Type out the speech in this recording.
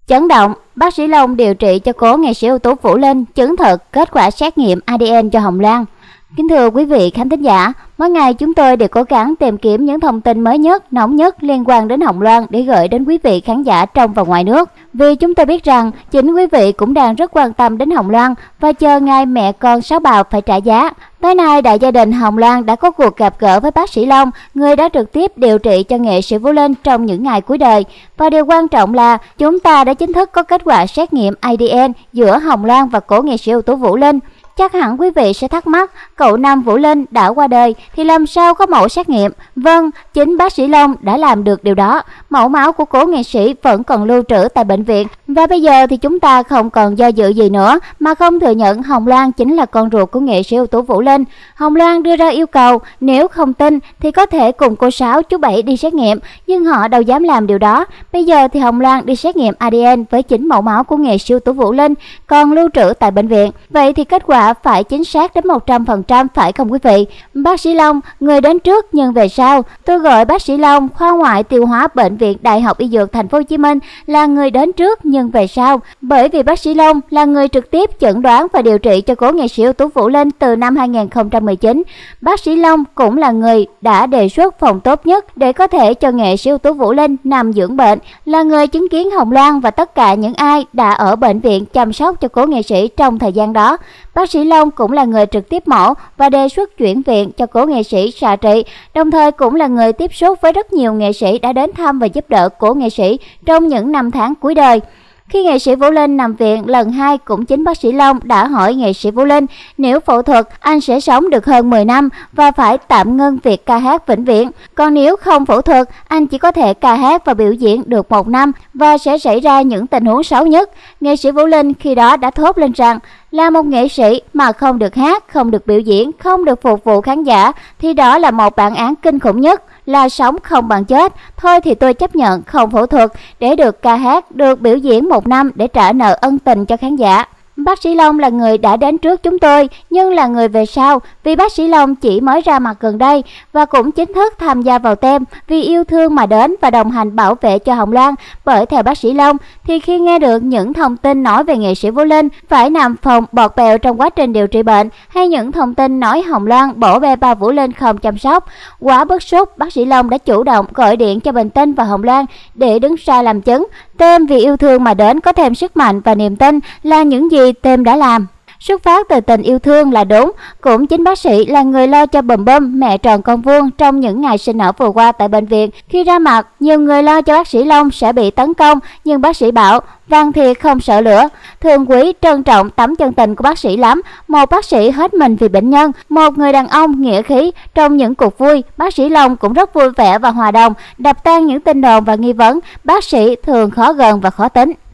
Chấn động, bác sĩ Long điều trị cho cố nghệ sĩ ưu tú Vũ Linh chứng thực kết quả xét nghiệm ADN cho Hồng Loan. Kính thưa quý vị khán thính giả, mỗi ngày chúng tôi đều cố gắng tìm kiếm những thông tin mới nhất, nóng nhất liên quan đến Hồng Loan để gửi đến quý vị khán giả trong và ngoài nước. Vì chúng tôi biết rằng chính quý vị cũng đang rất quan tâm đến Hồng Loan và chờ ngày mẹ con Sáu Bào phải trả giá. Tới nay, đại gia đình Hồng Loan đã có cuộc gặp gỡ với bác sĩ Long, người đã trực tiếp điều trị cho nghệ sĩ Vũ Linh trong những ngày cuối đời. Và điều quan trọng là chúng ta đã chính thức có kết quả xét nghiệm ADN giữa Hồng Loan và cố nghệ sĩ ưu tú Vũ Linh. Chắc hẳn quý vị sẽ thắc mắc, cậu Nam Vũ Linh đã qua đời thì làm sao có mẫu xét nghiệm? Vâng, chính bác sĩ Long đã làm được điều đó. Mẫu máu của cố nghệ sĩ vẫn còn lưu trữ tại bệnh viện. Và bây giờ thì chúng ta không còn do dự gì nữa mà không thừa nhận Hồng Loan chính là con ruột của nghệ sĩ ưu tú Vũ Linh. Hồng Loan đưa ra yêu cầu nếu không tin thì có thể cùng cô Sáu, chú Bảy đi xét nghiệm, nhưng họ đâu dám làm điều đó. Bây giờ thì Hồng Loan đi xét nghiệm ADN với chính mẫu máu của nghệ sĩ ưu tú Vũ Linh còn lưu trữ tại bệnh viện. Vậy thì kết quả phải chính xác đến 100% phải không quý vị? Bác sĩ Long, người đến trước nhưng về sau. Tôi gọi bác sĩ Long, khoa ngoại tiêu hóa bệnh viện Đại học Y Dược Thành phố Hồ Chí Minh là người đến trước nhưng về sau, bởi vì bác sĩ Long là người trực tiếp chẩn đoán và điều trị cho cố nghệ sĩ ưu tú Vũ Linh từ năm 2019. Bác sĩ Long cũng là người đã đề xuất phòng tốt nhất để có thể cho nghệ sĩ ưu tú Vũ Linh nằm dưỡng bệnh, là người chứng kiến Hồng Loan và tất cả những ai đã ở bệnh viện chăm sóc cho cố nghệ sĩ trong thời gian đó. Bác sĩ Long cũng là người trực tiếp mổ và đề xuất chuyển viện cho cố nghệ sĩ xạ trị, đồng thời cũng là người tiếp xúc với rất nhiều nghệ sĩ đã đến thăm và giúp đỡ cố nghệ sĩ trong những năm tháng cuối đời. Khi nghệ sĩ Vũ Linh nằm viện lần 2, cũng chính bác sĩ Long đã hỏi nghệ sĩ Vũ Linh nếu phẫu thuật anh sẽ sống được hơn 10 năm và phải tạm ngưng việc ca hát vĩnh viễn. Còn nếu không phẫu thuật, anh chỉ có thể ca hát và biểu diễn được 1 năm và sẽ xảy ra những tình huống xấu nhất. Nghệ sĩ Vũ Linh khi đó đã thốt lên rằng là một nghệ sĩ mà không được hát, không được biểu diễn, không được phục vụ khán giả thì đó là một bản án kinh khủng nhất, là sống không bằng chết. Thôi thì tôi chấp nhận không phẫu thuật để được ca hát, được biểu diễn 1 năm để trả nợ ân tình cho khán giả. Bác sĩ Long là người đã đến trước chúng tôi nhưng là người về sau, vì bác sĩ Long chỉ mới ra mặt gần đây và cũng chính thức tham gia vào team vì yêu thương mà đến và đồng hành bảo vệ cho Hồng Loan. Bởi theo bác sĩ Long thì khi nghe được những thông tin nói về nghệ sĩ Vũ Linh phải nằm phòng bọt bèo trong quá trình điều trị bệnh, hay những thông tin nói Hồng Loan bỏ bê ba Vũ Linh không chăm sóc, quá bức xúc, bác sĩ Long đã chủ động gọi điện cho Bình Tinh và Hồng Loan để đứng ra làm chứng. Team vì yêu thương mà đến có thêm sức mạnh và niềm tin là những gì team đã làm. Xuất phát từ tình yêu thương là đúng. Cũng chính bác sĩ là người lo cho Bùm Bum, mẹ tròn con vuông trong những ngày sinh nở vừa qua tại bệnh viện. Khi ra mặt, nhiều người lo cho bác sĩ Long sẽ bị tấn công, nhưng bác sĩ bảo văn thiệt không sợ lửa. Thương quý, trân trọng tấm chân tình của bác sĩ lắm. Một bác sĩ hết mình vì bệnh nhân, một người đàn ông nghĩa khí. Trong những cuộc vui, bác sĩ Long cũng rất vui vẻ và hòa đồng, đập tan những tin đồn và nghi vấn. Bác sĩ thường khó gần và khó tính.